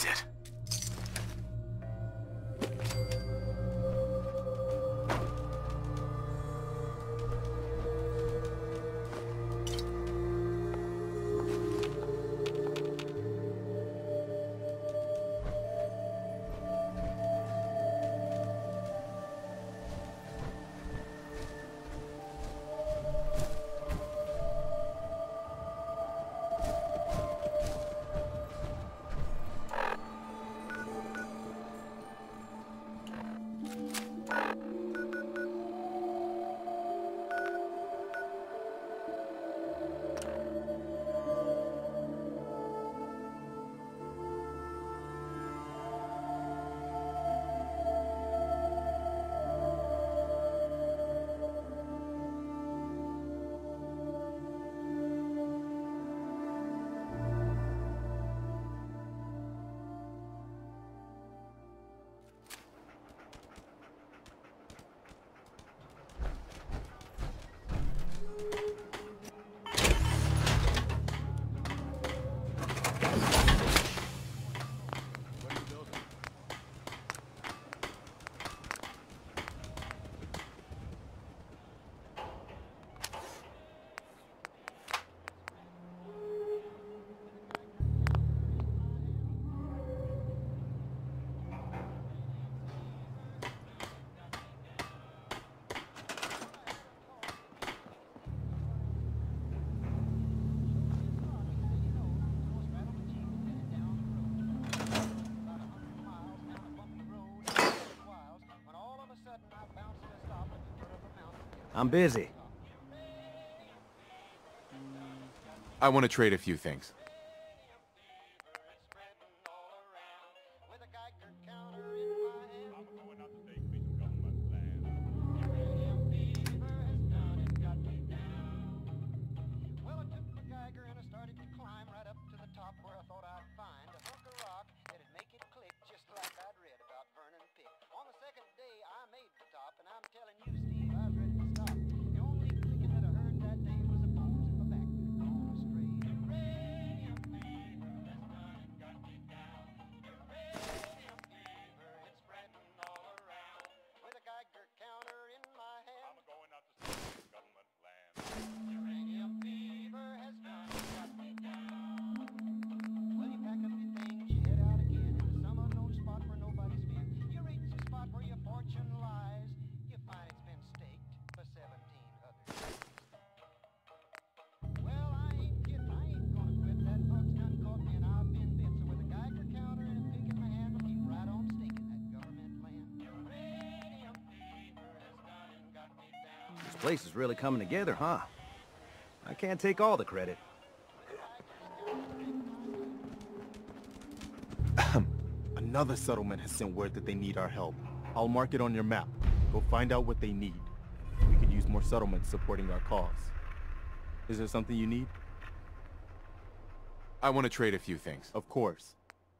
is it? I'm busy. I want to trade a few things. This place is really coming together, huh? I can't take all the credit. Another settlement has sent word that they need our help. I'll mark it on your map. Go find out what they need. We could use more settlements supporting our cause. Is there something you need? I want to trade a few things. Of course.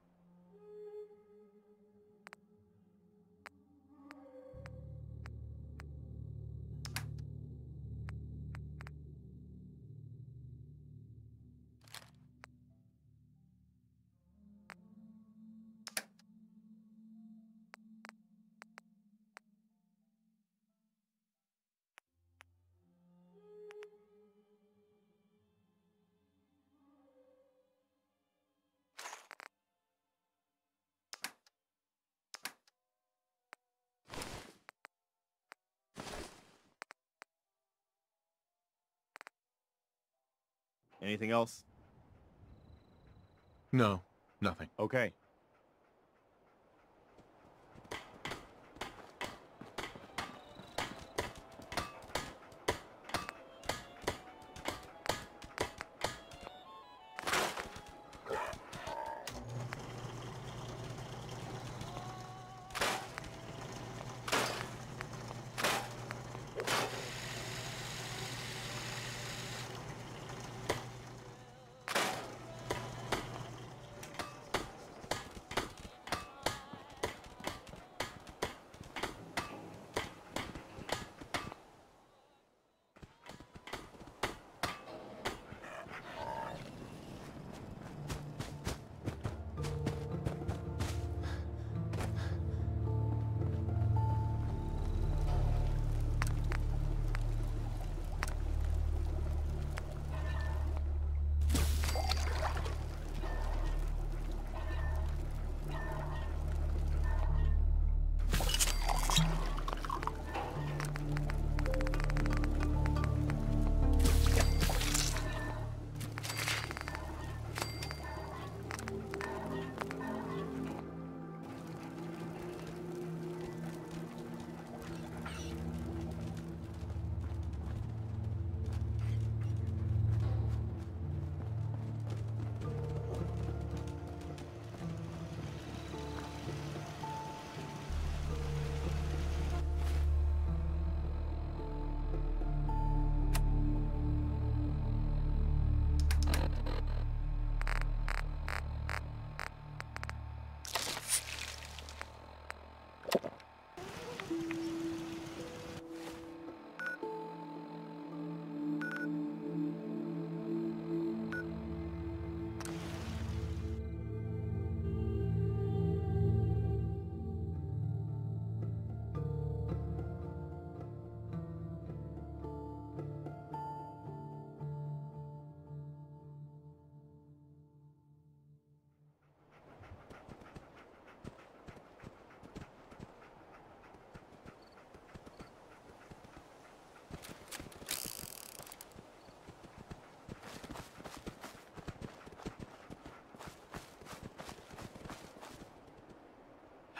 Anything else? No, nothing. Okay.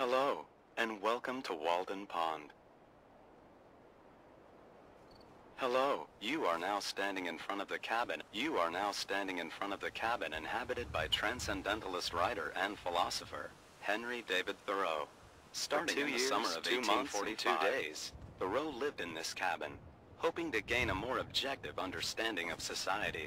Hello, and welcome to Walden Pond. Hello, you are now standing in front of the cabin. You are now standing in front of the cabin inhabited by transcendentalist writer and philosopher, Henry David Thoreau. Starting in the summer of 1842 days, Thoreau lived in this cabin, hoping to gain a more objective understanding of society.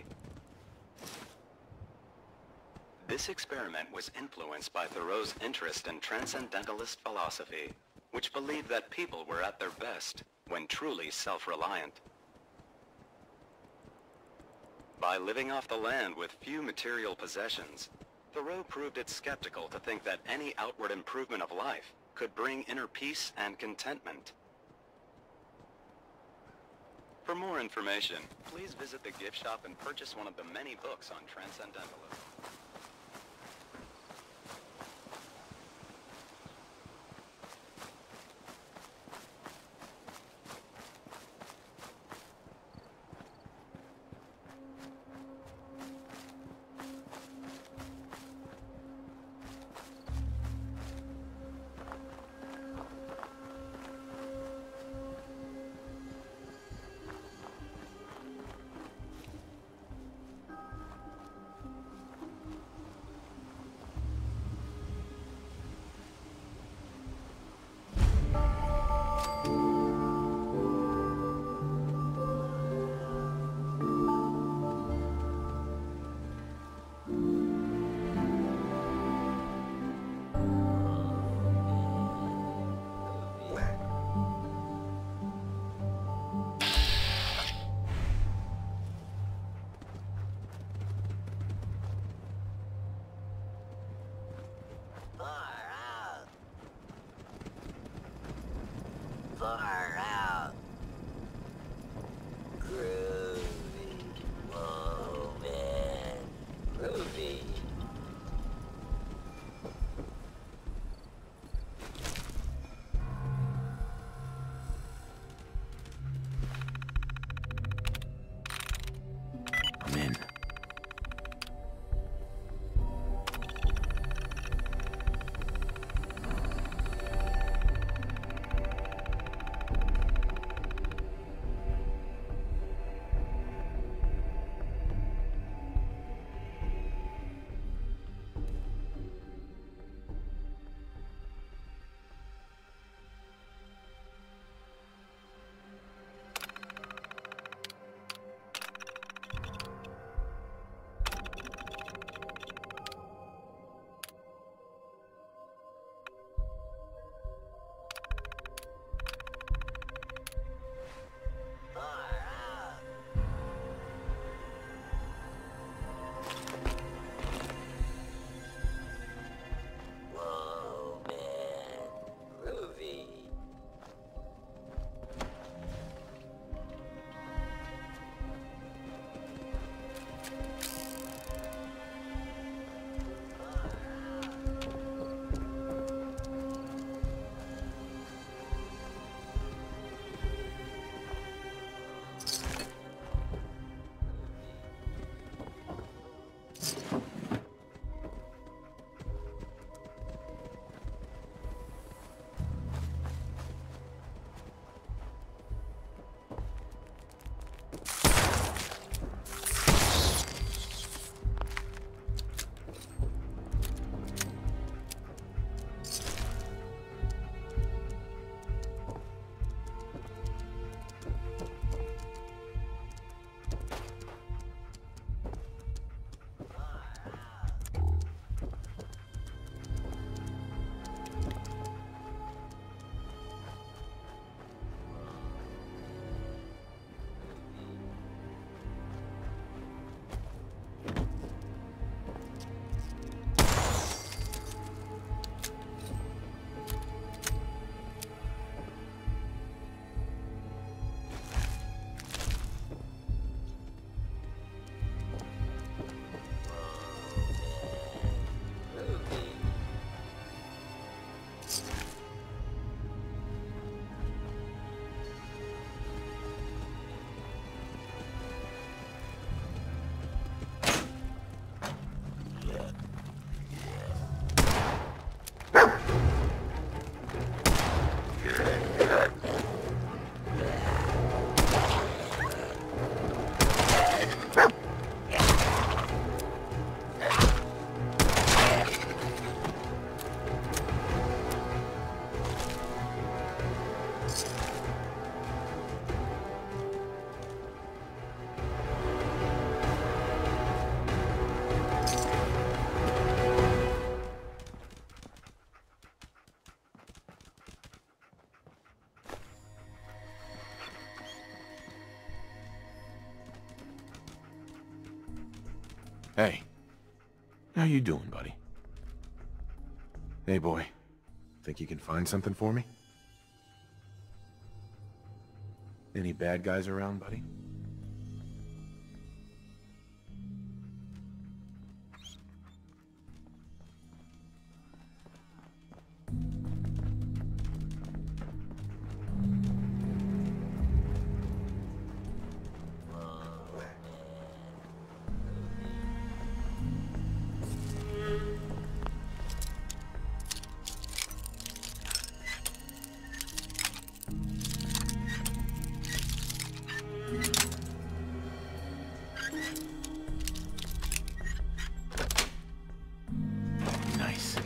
This experiment was influenced by Thoreau's interest in transcendentalist philosophy, which believed that people were at their best when truly self-reliant. By living off the land with few material possessions, Thoreau proved it skeptical to think that any outward improvement of life could bring inner peace and contentment. For more information, please visit the gift shop and purchase one of the many books on transcendentalism. Far out. Groovy. Whoa, man. Groovy. I'm in. Hey. How you doing, buddy? Hey, boy. Think you can find something for me? Any bad guys around, buddy? Nice.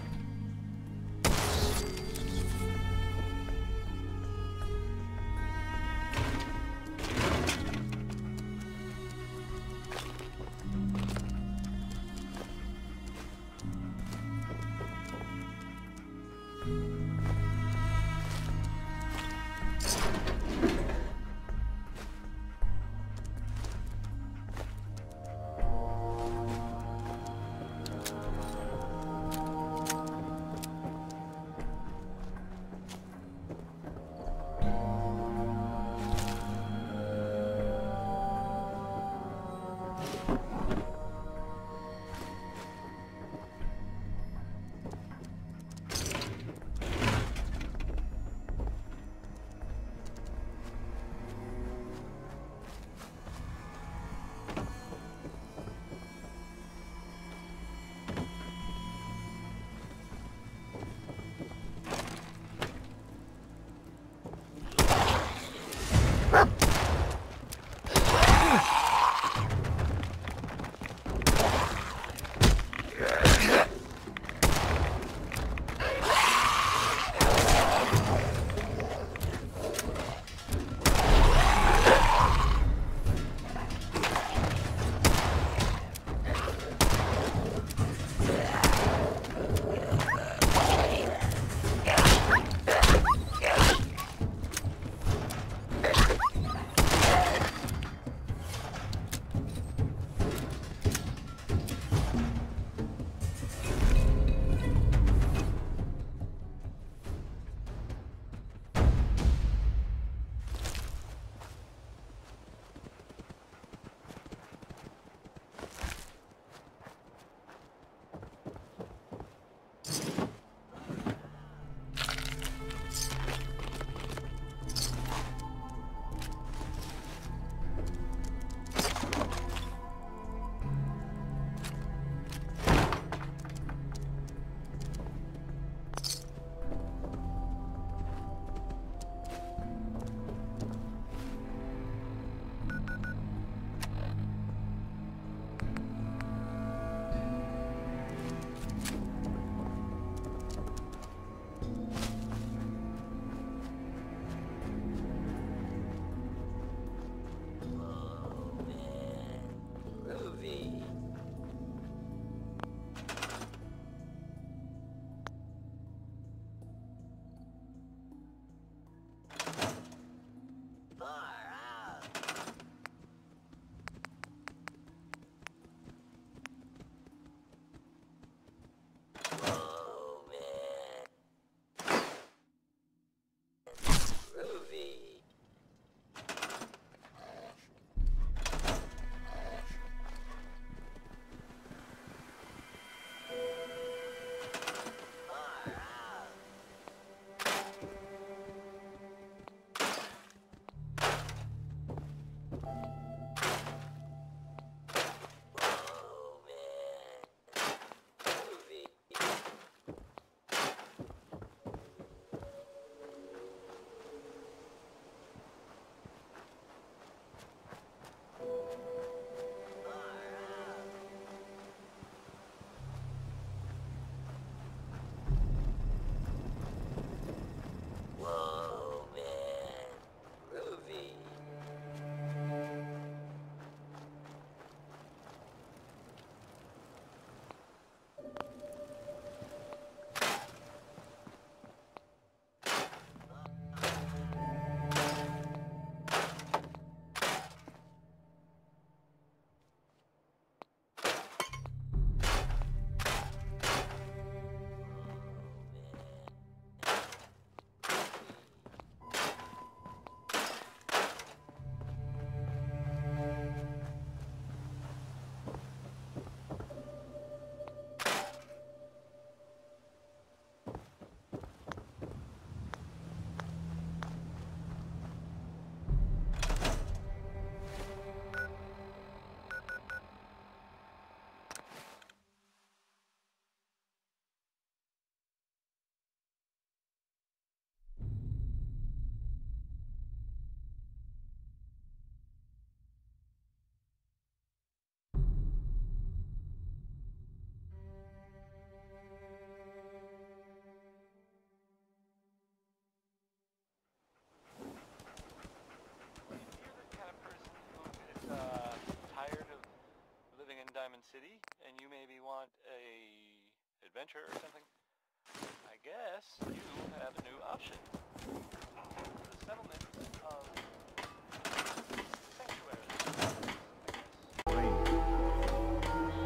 city, and you maybe want a adventure or something, I guess you have a new option. The settlement of Sanctuary, I guess.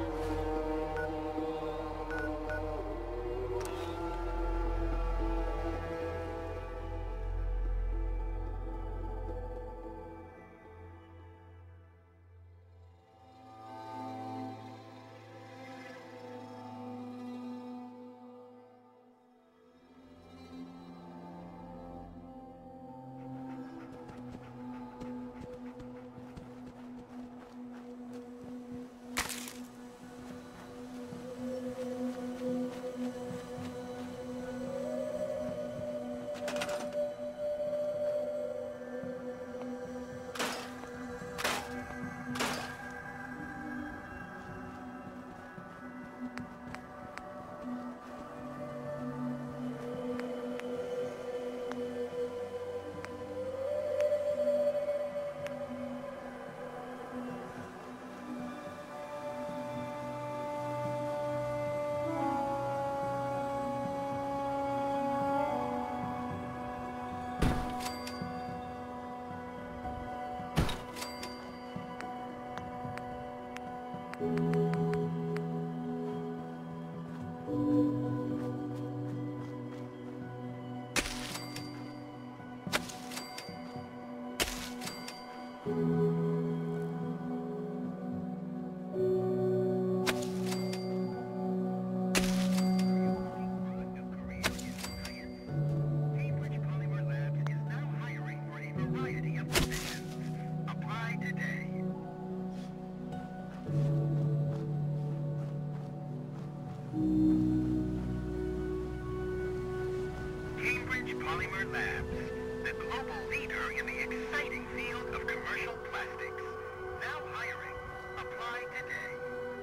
Polymer Labs, the global leader in the exciting field of commercial plastics. Now hiring. Apply today.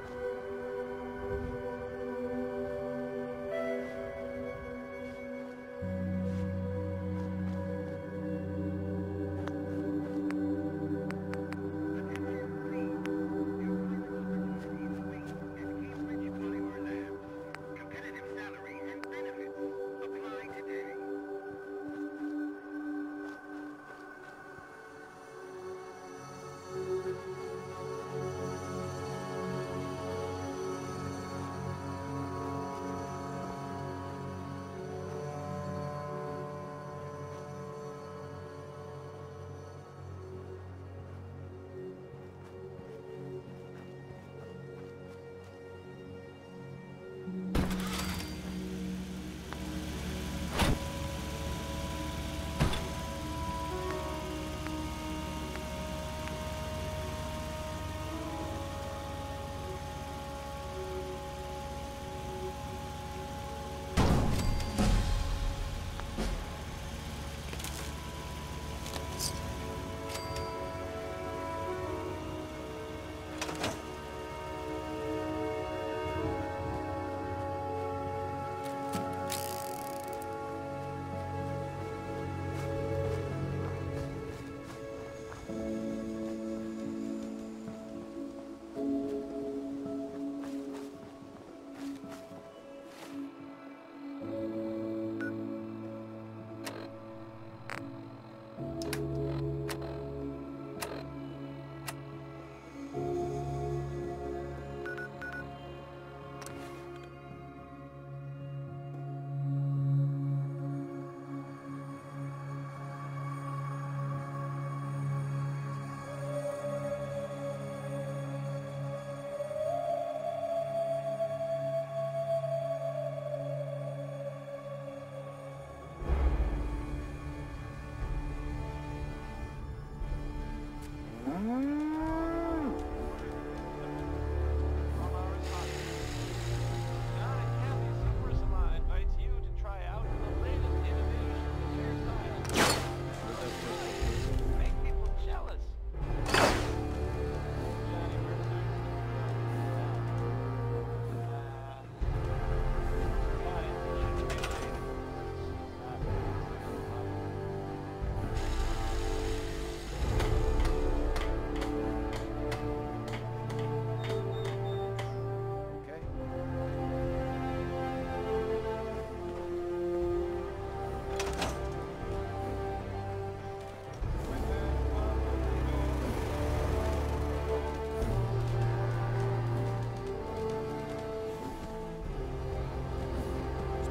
Cambridge Polymer Labs. Competitive salary and benefits. Apply today.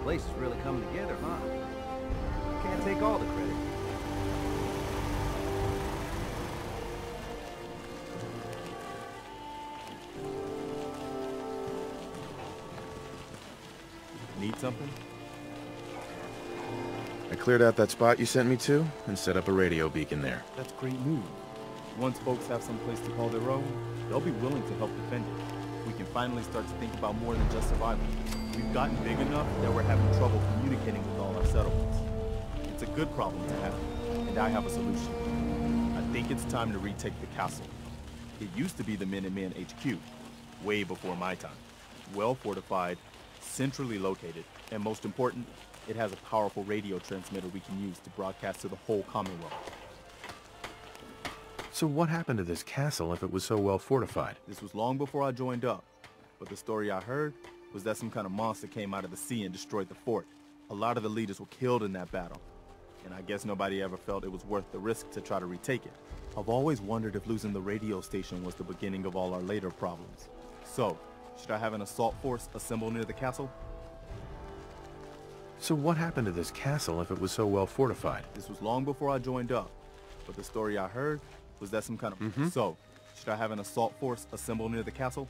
place is really coming together, huh? I can't take all the credit. Need something? I cleared out that spot you sent me to and set up a radio beacon there. That's great news. Once folks have some place to call their own, they'll be willing to help defend it. We can finally start to think about more than just survival. We've gotten big enough that we're having trouble communicating with all our settlements. It's a good problem to have, and I have a solution. I think it's time to retake the castle. It used to be the Minutemen HQ, way before my time. Well fortified, centrally located, and most important, it has a powerful radio transmitter we can use to broadcast to the whole Commonwealth. So what happened to this castle if it was so well fortified? This was long before I joined up, but the story I heard was that some kind of monster came out of the sea and destroyed the fort. A lot of the leaders were killed in that battle, and I guess nobody ever felt it was worth the risk to try to retake it. I've always wondered if losing the radio station was the beginning of all our later problems. So, should I have an assault force assemble near the castle? So what happened to this castle if it was so well fortified? This was long before I joined up, but the story I heard was that some kind of... So, should I have an assault force assemble near the castle?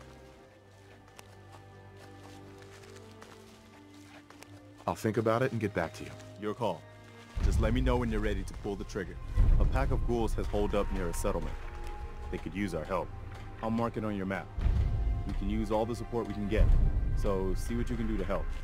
I'll think about it and get back to you. Your call. Just let me know when you're ready to pull the trigger. A pack of ghouls has holed up near a settlement. They could use our help. I'll mark it on your map. We can use all the support we can get, so see what you can do to help.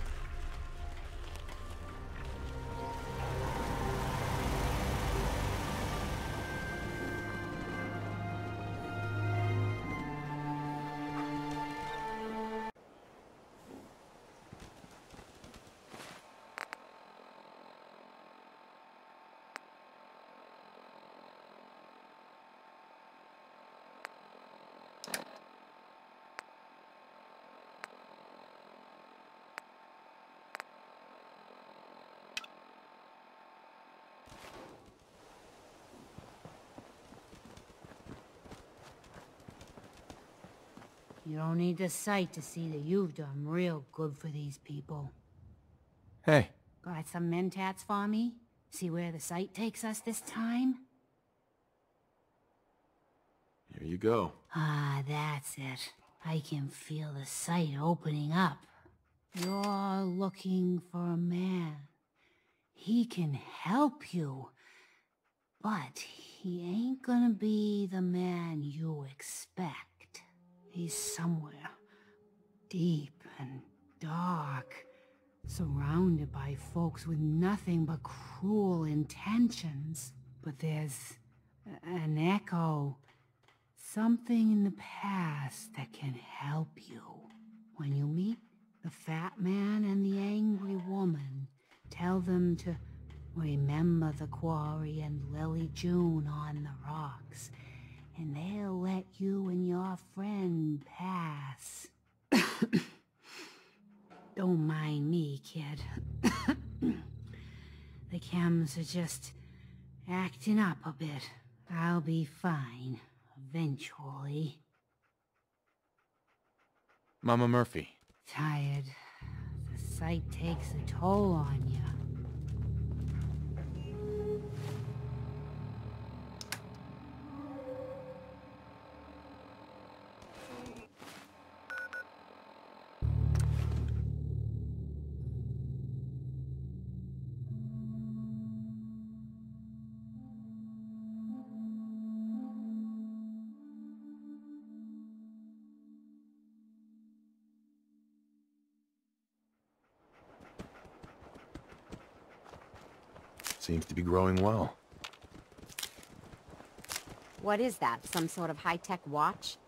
You don't need the sight to see that you've done real good for these people. Hey. Got some mentats for me? See where the sight takes us this time? Here you go. Ah, that's it. I can feel the sight opening up. You're looking for a man. He can help you. But he ain't gonna be the man you expect. He's somewhere deep and dark, surrounded by folks with nothing but cruel intentions. But there's an echo, something in the past that can help you. When you meet the fat man and the angry woman, tell them to remember the quarry and Lily June on the rocks, and they'll let you and your friend pass. Don't mind me, kid. The chems are just acting up a bit. I'll be fine, eventually. Mama Murphy. Tired. The sight takes a toll on you. Seems to be growing well. What is that? Some sort of high-tech watch?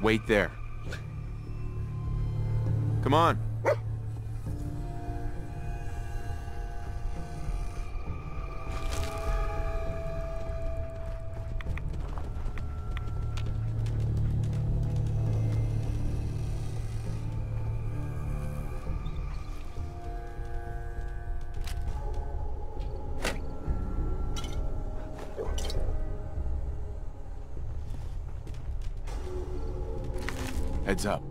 Wait there. Come on. Heads up.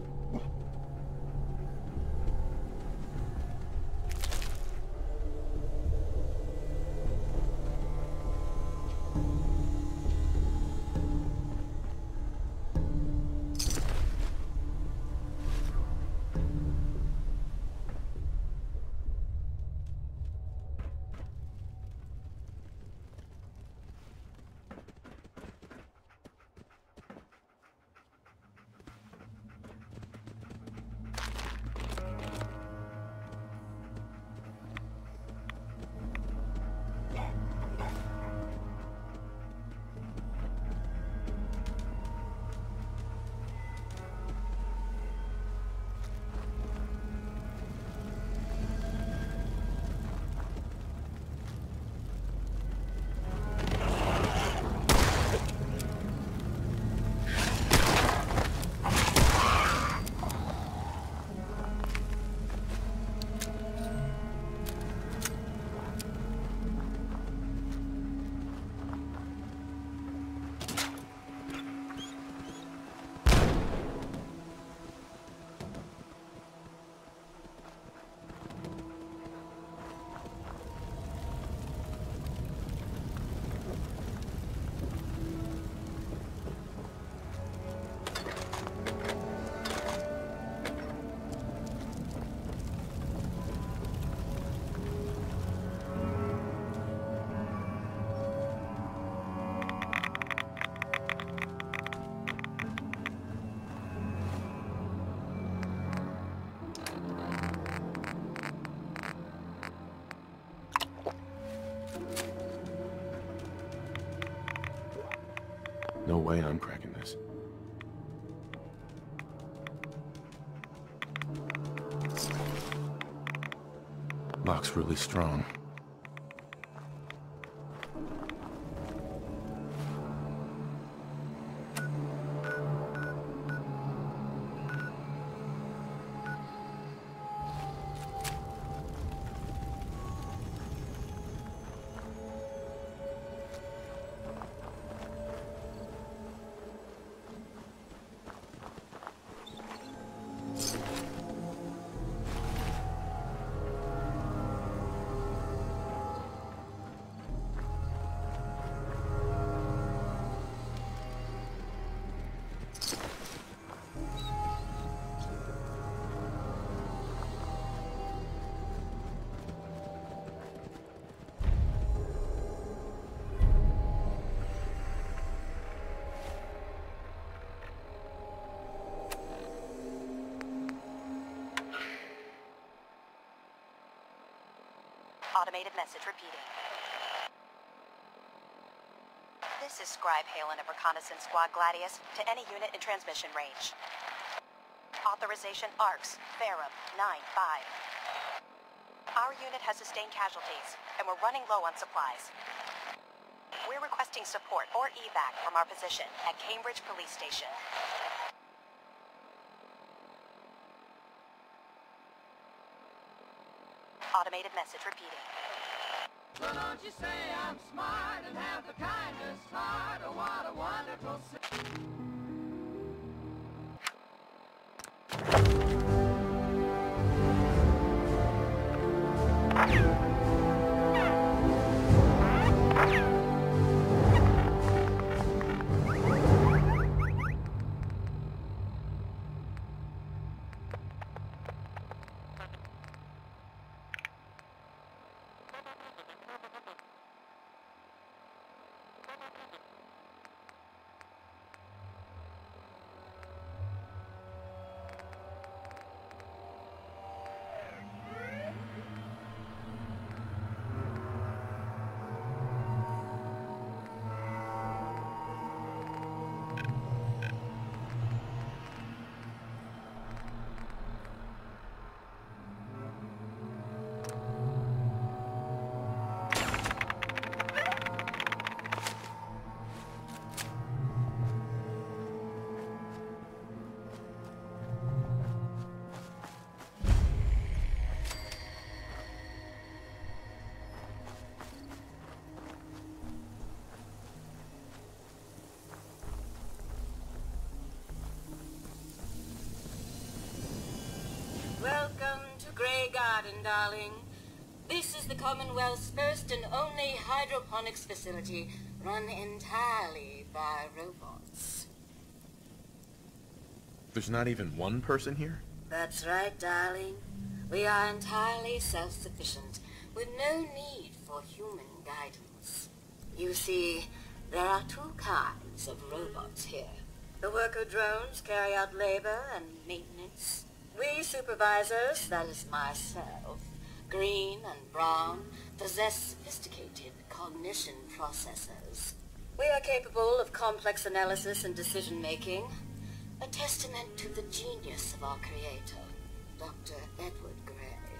No way I'm cracking this. Lock's really strong. Automated message repeating. This is Scribe Halen of Reconnaissance Squad Gladius to any unit in transmission range. Authorization ARCS, Ferrum, 9-5. Our unit has sustained casualties, and we're running low on supplies. We're requesting support or evac from our position at Cambridge Police Station. Automated message repeating. Well, don't you say I'm smart and have the kindest heart? Oh, what a wonderful Grey Garden, darling. This is the Commonwealth's first and only hydroponics facility run entirely by robots. There's not even one person here? That's right, darling. We are entirely self-sufficient, with no need for human guidance. You see, there are two kinds of robots here. The worker drones carry out labor and maintenance. We supervisors, that is myself, Green and Brown, possess sophisticated cognition processors. We are capable of complex analysis and decision-making, a testament to the genius of our creator, Dr. Edward Gray.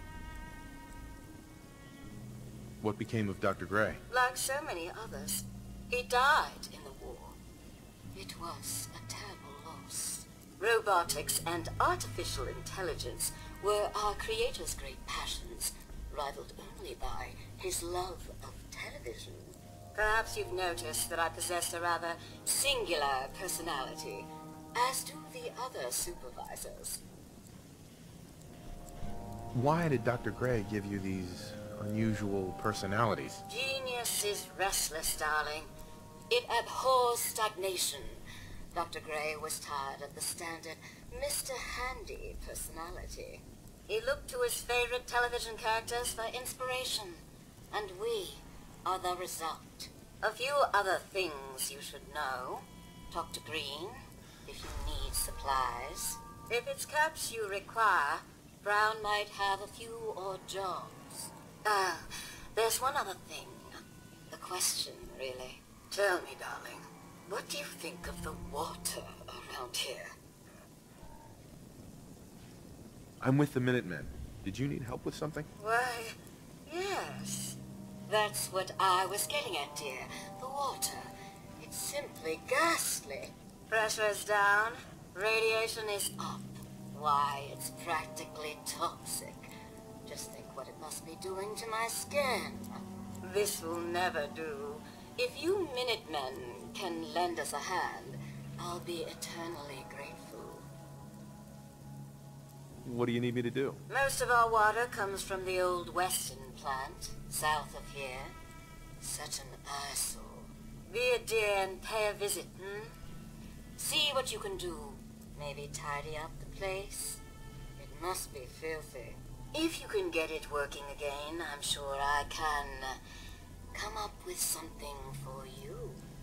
What became of Dr. Gray? Like so many others, he died in the war. It was a terrible loss. Robotics and artificial intelligence were our creator's great passions, rivaled only by his love of television. Perhaps you've noticed that I possess a rather singular personality, as do the other supervisors. Why did Dr. Gray give you these unusual personalities? Genius is restless, darling. It abhors stagnation. Dr. Gray was tired of the standard Mr. Handy personality. He looked to his favorite television characters for inspiration, and we are the result. A few other things you should know. Talk to Green if you need supplies. If it's caps you require, Brown might have a few odd jobs. There's one other thing. The question, really. Tell me, darling, what do you think of the water around here? I'm with the Minutemen. Did you need help with something? Why, yes. That's what I was getting at, dear. The water. It's simply ghastly. Pressure's down. Radiation is up. Why, it's practically toxic. Just think what it must be doing to my skin. This will never do. If you Minutemen can lend us a hand, I'll be eternally grateful. What do you need me to do? Most of our water comes from the old Western plant, south of here. Such an eyesore. Be a dear and pay a visit, See what you can do. Maybe tidy up the place. It must be filthy. If you can get it working again, I'm sure I can come up with something for you.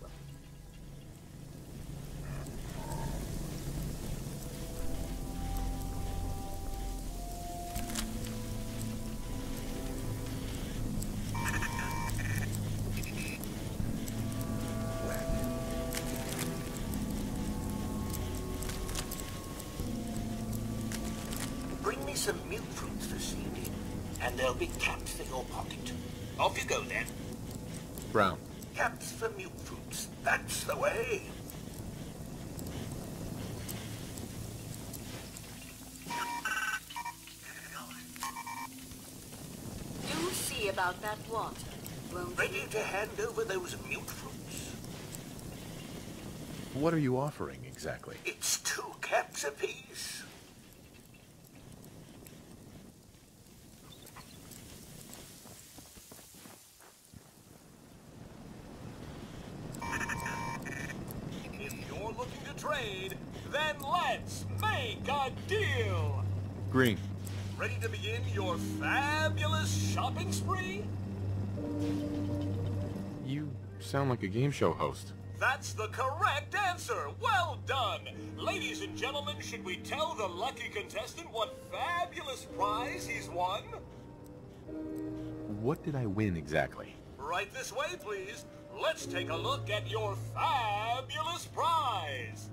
Bring me some mute fruits this evening, and there'll be caps for your pocket. Off you go, then. Brown. Caps for mute fruits. That's the way. Do see about that water, won't you? Ready to hand over those mute fruits. What are you offering, exactly? It's 2 caps apiece. Trade, then let's make a deal! Green. Ready to begin your fabulous shopping spree? You sound like a game show host. That's the correct answer! Well done! Ladies and gentlemen, should we tell the lucky contestant what fabulous prize he's won? What did I win exactly? Right this way, please. Let's take a look at your fabulous prize!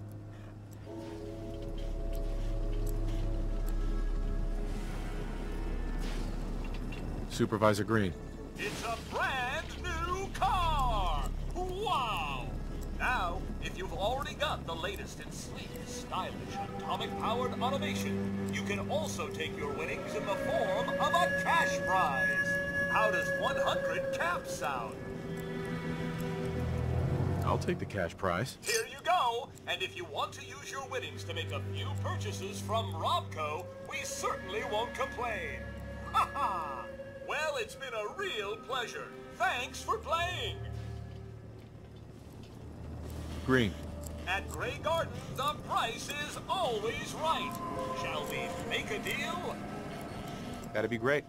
Supervisor Green. It's a brand new car! Wow! Now, if you've already got the latest in sleek, stylish, atomic-powered automation, you can also take your winnings in the form of a cash prize! How does 100 caps sound? I'll take the cash prize. Here you go! And if you want to use your winnings to make a few purchases from Robco, we certainly won't complain. it's been a real pleasure. Thanks for playing. Green. At Grey Garden, the price is always right. Shall we make a deal? That'd be great.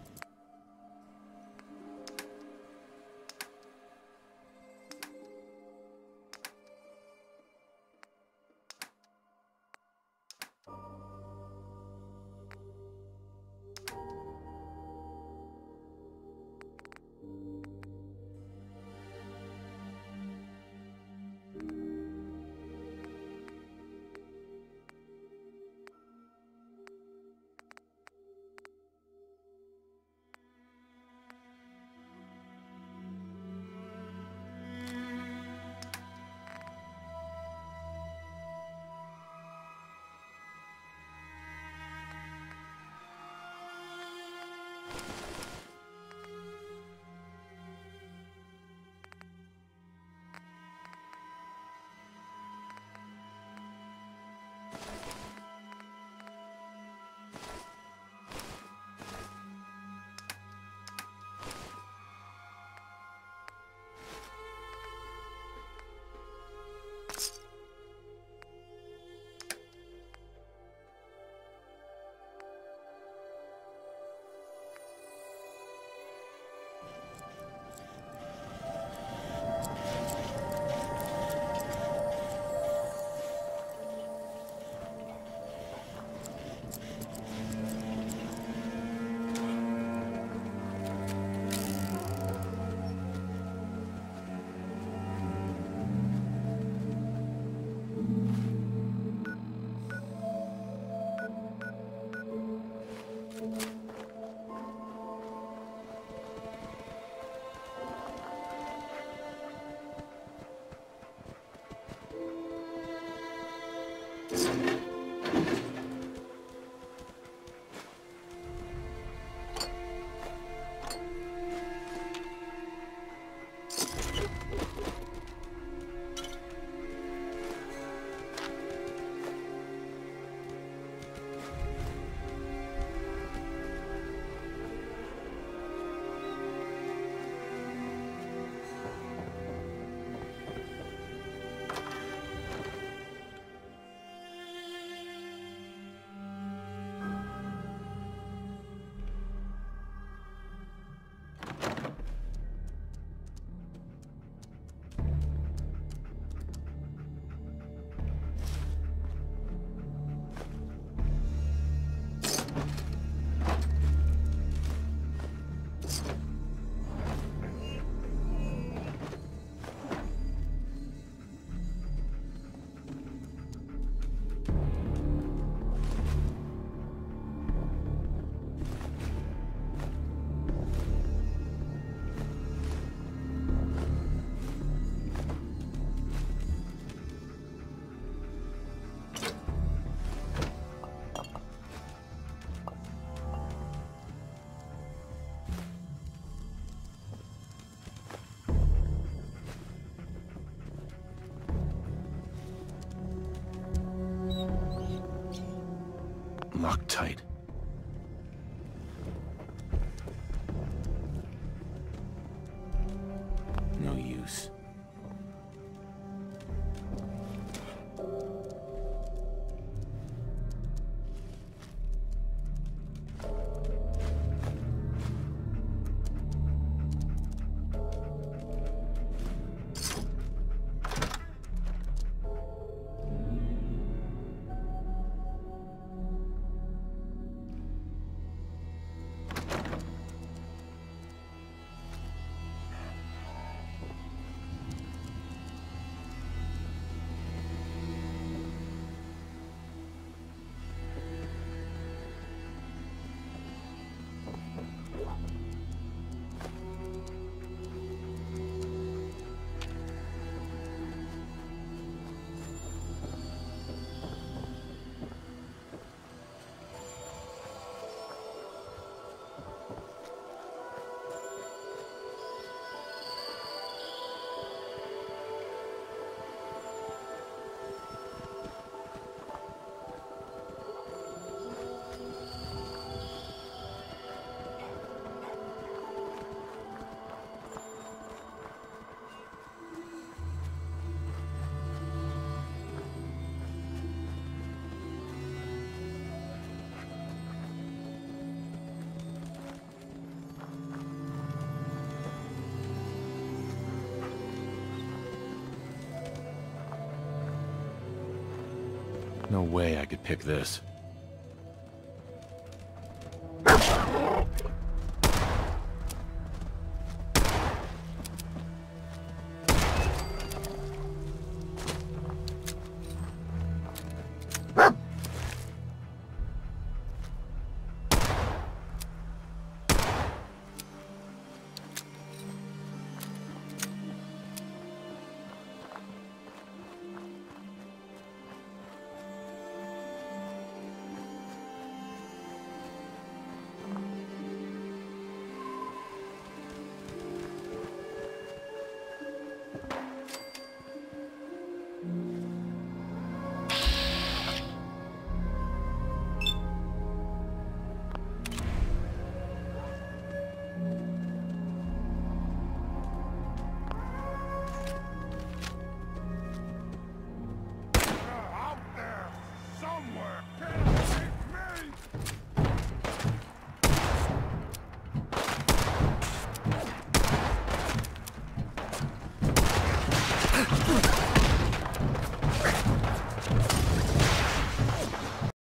Locked tight. No use. no way I could pick this.